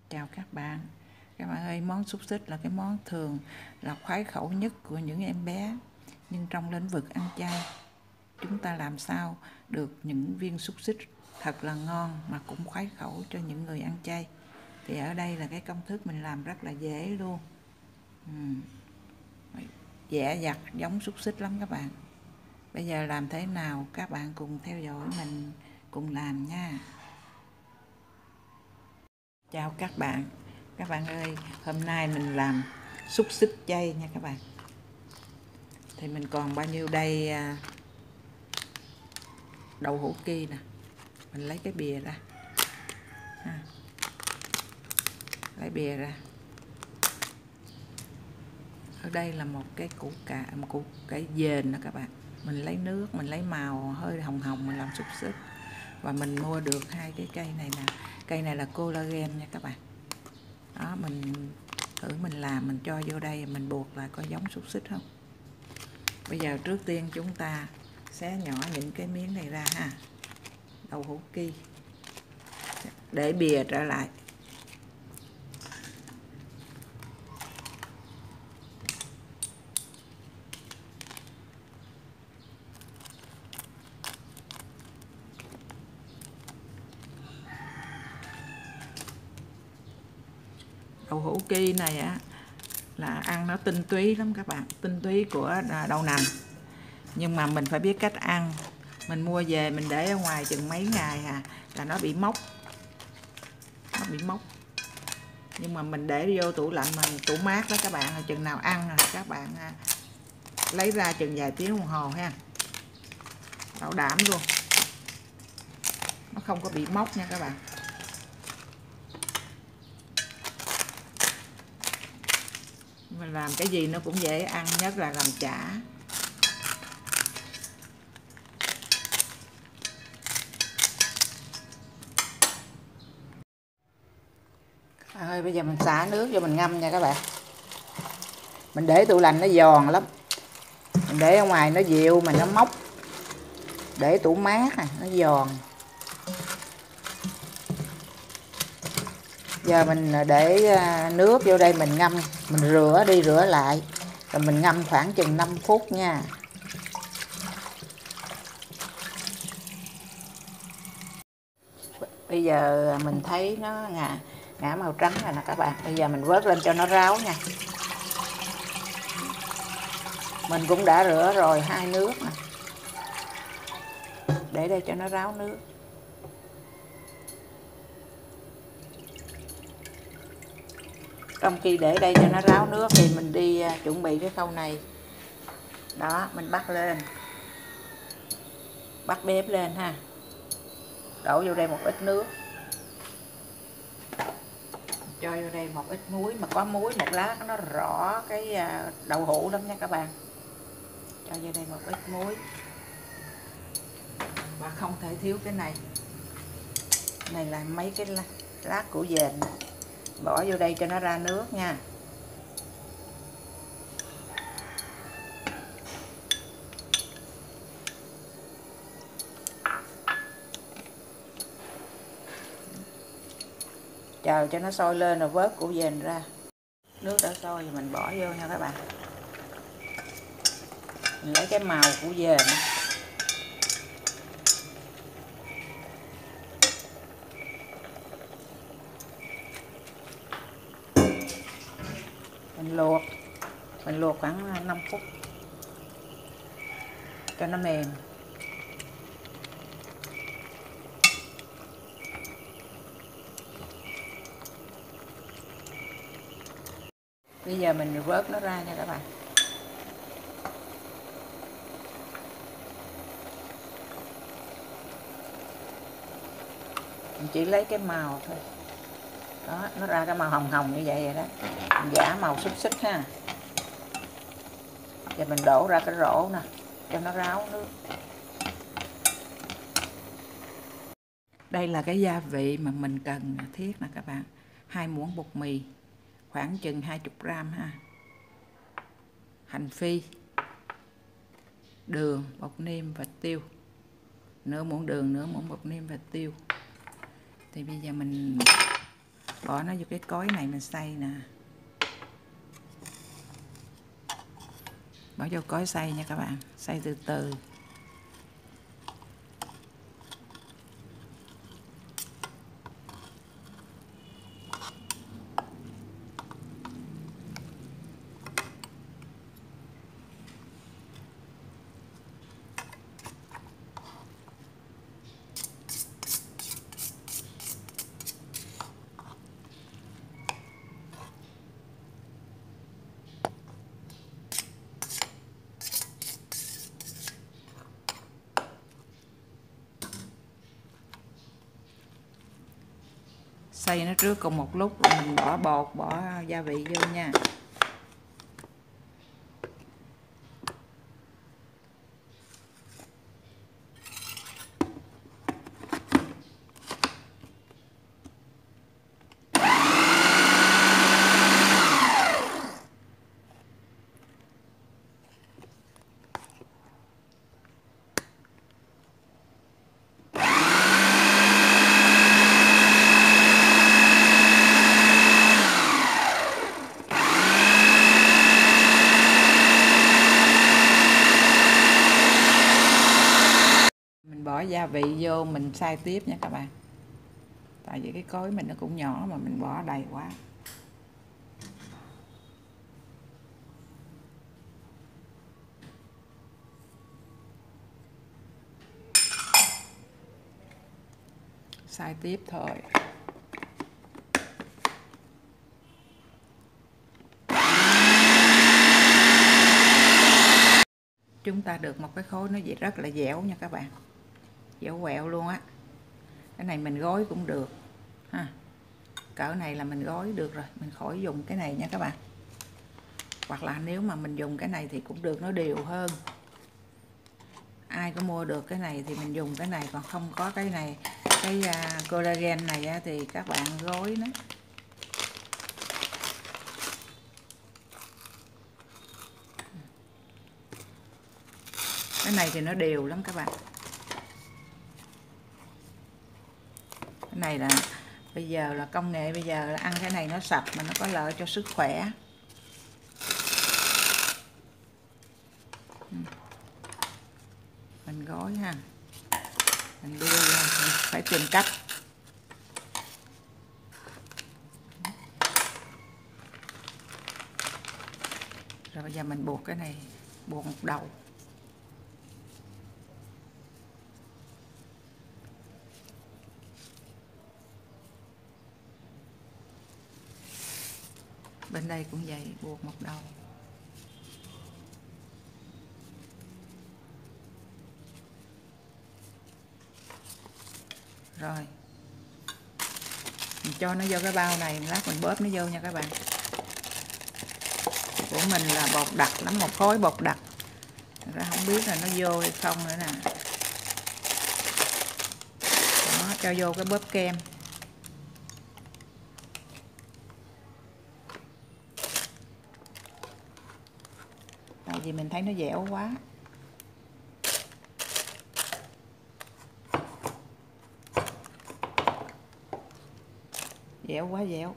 Chào các bạn ơi, món xúc xích là cái món thường là khoái khẩu nhất của những em bé. Nhưng trong lĩnh vực ăn chay, chúng ta làm sao được những viên xúc xích thật là ngon mà cũng khoái khẩu cho những người ăn chay. Thì ở đây là cái công thức mình làm rất là dễ luôn. Dẻ dặt giống xúc xích lắm các bạn. Bây giờ làm thế nào các bạn cùng theo dõi mình cùng làm nha. Chào các bạn ơi, hôm nay mình làm xúc xích chay nha các bạn. Thì mình còn bao nhiêu đây, đậu hũ ki nè, mình lấy cái bìa ra ha. Lấy bìa ra. Ở đây là một cái củ cải dền đó các bạn. Mình lấy nước, mình lấy màu hơi hồng hồng mình làm xúc xích. Và mình mua được hai cái cây này nè. Cây này là collagen nha các bạn. Đó, mình thử mình làm, mình cho vô đây mình buộc lại coi giống xúc xích không. Bây giờ trước tiên chúng ta xé nhỏ những cái miếng này ra ha. Đậu hũ ki, để bìa trở lại. Đậu hũ ki này á là ăn nó tinh túy lắm các bạn, tinh túy của đậu nành. Nhưng mà mình phải biết cách ăn. Mình mua về mình để ở ngoài chừng mấy ngày là nó bị mốc. Nó bị mốc. Nhưng mà mình để vô tủ lạnh mà tủ mát đó các bạn, chừng nào ăn các bạn lấy ra chừng vài tiếng đồng hồ ha. Bảo đảm luôn. Nó không có bị mốc nha các bạn. Mình làm cái gì nó cũng dễ ăn, nhất là làm chả. Ơi, bây giờ mình xả nước vô mình ngâm nha các bạn. Mình để tủ lạnh nó giòn lắm. Mình để ở ngoài nó dịu mà nó mốc. Để tủ mát nó giòn. Giờ mình để nước vô đây mình ngâm, mình rửa đi rửa lại. Rồi mình ngâm khoảng chừng 5 phút nha. Bây giờ mình thấy nó ngả màu trắng rồi nè các bạn. Bây giờ mình vớt lên cho nó ráo nha. Mình cũng đã rửa rồi 2 nước nè. Để đây cho nó ráo nước. Trong khi để đây cho nó ráo nước thì mình đi chuẩn bị cái khâu này. Đó, mình bắt lên. Bắt bếp lên ha. Đổ vô đây một ít nước. Cho vô đây một ít muối, mà có muối một lát nó rõ cái đậu hũ lắm nha các bạn. Cho vô đây một ít muối. Và không thể thiếu cái này. Này là mấy cái lát củ dền. Bỏ vô đây cho nó ra nước nha. Chờ cho nó sôi lên rồi vớt củ dền ra. Nước đã sôi thì mình bỏ vô nha các bạn. Mình lấy cái màu củ dền. Mình luộc khoảng 5 phút cho nó mềm. Bây giờ mình vớt nó ra nha các bạn. Mình chỉ lấy cái màu thôi. Đó, nó ra cái màu hồng hồng như vậy rồi đó. Mình giả màu xúc xích ha. Giờ mình đổ ra cái rổ nè, cho nó ráo nước. Đây là cái gia vị mà mình cần thiết nè các bạn. 2 muỗng bột mì, khoảng chừng 20 gram ha. Hành phi, đường, bột nêm và tiêu. Nửa muỗng đường, nửa muỗng bột nêm và tiêu. Thì bây giờ mình Bỏ nó vô cái cối này mình xay nè. Bỏ vô cối xay nha các bạn, xay từ từ. Xay nó trước cùng một lúc rồi mình bỏ bột, bỏ gia vị vô nha. Bỏ gia vị vô mình xay tiếp nha các bạn, tại vì cái cối mình nó cũng nhỏ mà mình bỏ đầy quá. Xay tiếp thôi. Chúng ta được một cái khối nó rất là dẻo nha các bạn, dẻo quẹo luôn á. Cái này mình gói cũng được ha, cỡ này là mình gói được rồi, mình khỏi dùng cái này nha các bạn. Hoặc là nếu mà mình dùng cái này thì cũng được, nó đều hơn. Ai có mua được cái này thì mình dùng cái này, còn không có cái này, cái collagen này thì các bạn gói nó. Cái này thì nó đều lắm các bạn. Cái này là bây giờ là công nghệ, bây giờ là ăn cái này nó sạch mà nó có lợi cho sức khỏe. Mình gói ha, mình đưa ra, mình phải tìm cách. Rồi bây giờ mình buộc cái này, buộc một đầu. Bên đây cũng vậy, buộc một đầu. Rồi mình cho nó vô cái bao này, lát mình bóp nó vô nha các bạn. Của mình là bột đặc lắm, một khối bột đặc, ra không biết là nó vô hay không nữa nè. Đó, cho vô cái bóp kem. Tại vì mình thấy nó dẻo quá. Dẻo quá dẻo.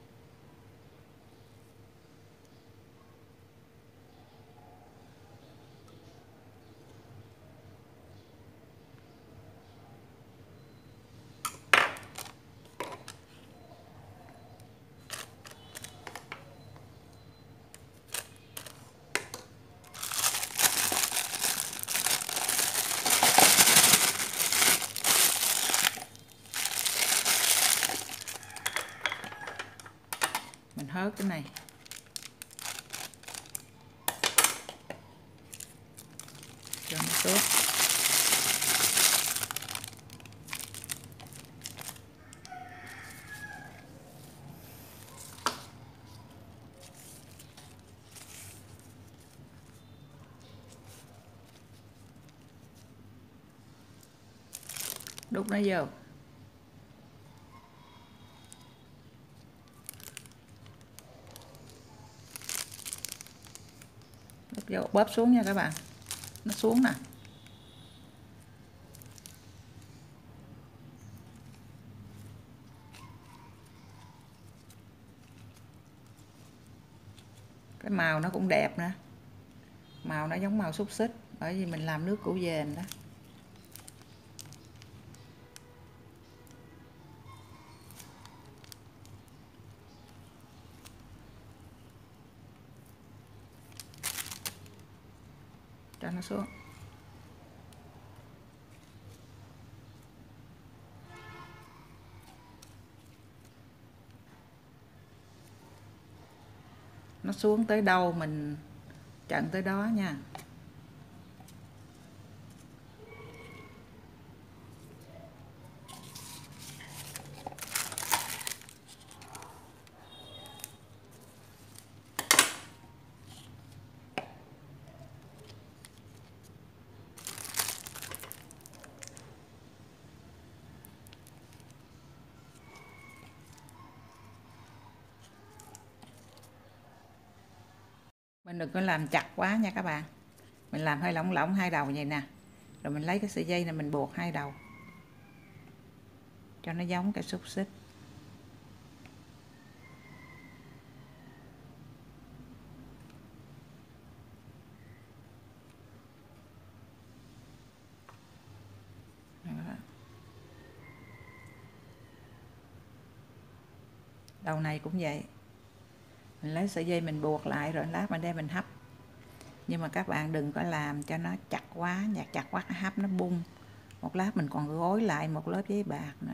Mình hớt cái này. Cho nó tốt. Đút nó vô. Đút vô, bóp xuống nha các bạn. Nó xuống nè. Cái màu nó cũng đẹp nữa, màu nó giống màu xúc xích, bởi vì mình làm nước củ dền đó. Cho nó xuống. Nó xuống tới đâu mình chặn tới đó nha. Mình đừng có làm chặt quá nha các bạn. Mình làm hơi lỏng lỏng hai đầu vậy nè. Rồi mình lấy cái sợi dây này mình buộc hai đầu cho nó giống cái xúc xích. Đầu này cũng vậy. Mình lấy sợi dây mình buộc lại rồi lát mình đem mình hấp. Nhưng mà các bạn đừng có làm cho nó chặt quá, chặt quá hấp nó bung. Một lát mình còn gối lại một lớp giấy bạc nữa.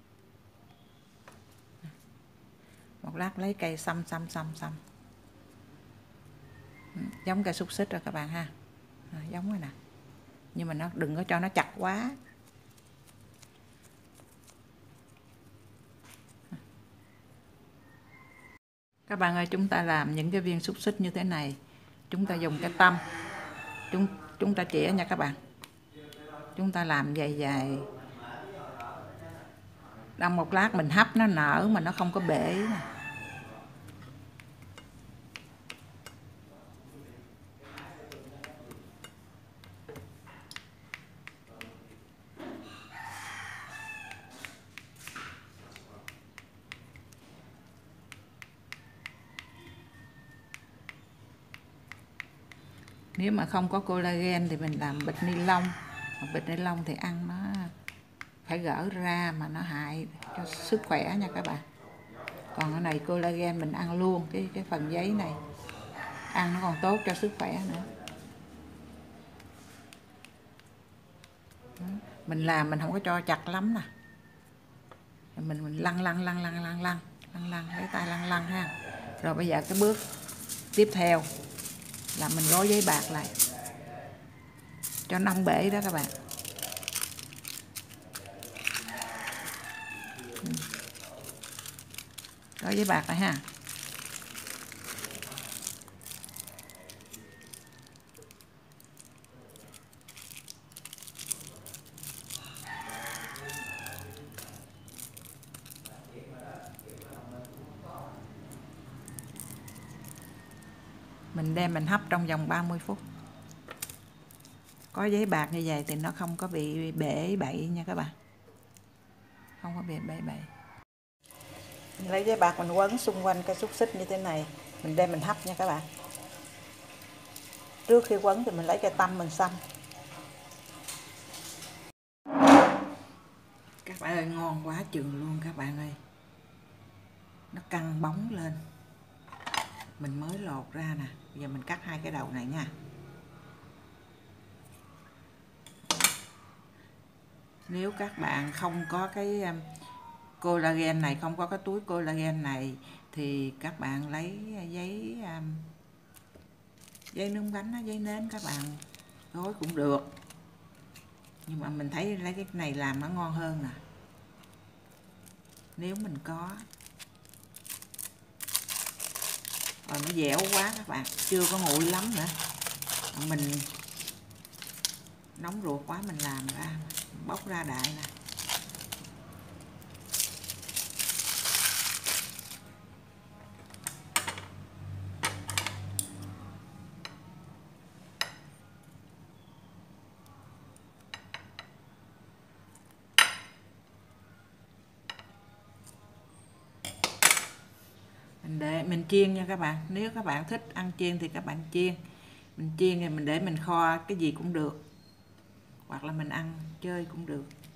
Một lát lấy cây xăm. Giống cây xúc xích rồi các bạn ha. Giống rồi nè. Nhưng mà nó đừng có cho nó chặt quá. Các bạn ơi, chúng ta làm những cái viên xúc xích như thế này, chúng ta dùng cái tăm, chúng ta chĩa nha các bạn. Chúng ta làm dài, đâm một lát mình hấp nó nở mà nó không có bể nè. Nếu mà không có collagen thì mình làm bịch ni lông. Bịch ni lông thì ăn nó phải gỡ ra mà nó hại cho sức khỏe nha các bạn. Còn cái này collagen mình ăn luôn cái phần giấy này, ăn nó còn tốt cho sức khỏe nữa. Mình làm mình không có cho chặt lắm nè, mình lăn lấy tay lăn ha. Rồi bây giờ cái bước tiếp theo là mình gói giấy bạc lại cho nó không bể đó các bạn. Gói giấy bạc này ha. Mình đem mình hấp trong vòng 30 phút. Có giấy bạc như vậy thì nó không có bị bể bậy nha các bạn. Không có bị bể bậy. Mình lấy giấy bạc mình quấn xung quanh cái xúc xích như thế này. Mình đem mình hấp nha các bạn. Trước khi quấn thì mình lấy cái tăm mình xăm. Các bạn ơi, ngon quá chừng luôn các bạn ơi. Nó căng bóng lên. Mình mới lột ra nè. Bây giờ mình cắt hai cái đầu này nha. Nếu các bạn không có cái collagen này, không có cái túi collagen này thì các bạn lấy giấy nướng bánh, giấy nến các bạn gói cũng được. Nhưng mà mình thấy lấy cái này làm nó ngon hơn nè. Nếu mình có. Rồi nó dẻo quá các bạn, chưa có nguội lắm nữa. Mình nóng ruột quá mình làm ra, bóc ra đại nè. Mình để mình chiên nha các bạn. Nếu các bạn thích ăn chiên thì các bạn chiên. Mình chiên thì mình để mình kho cái gì cũng được, hoặc là mình ăn chơi cũng được.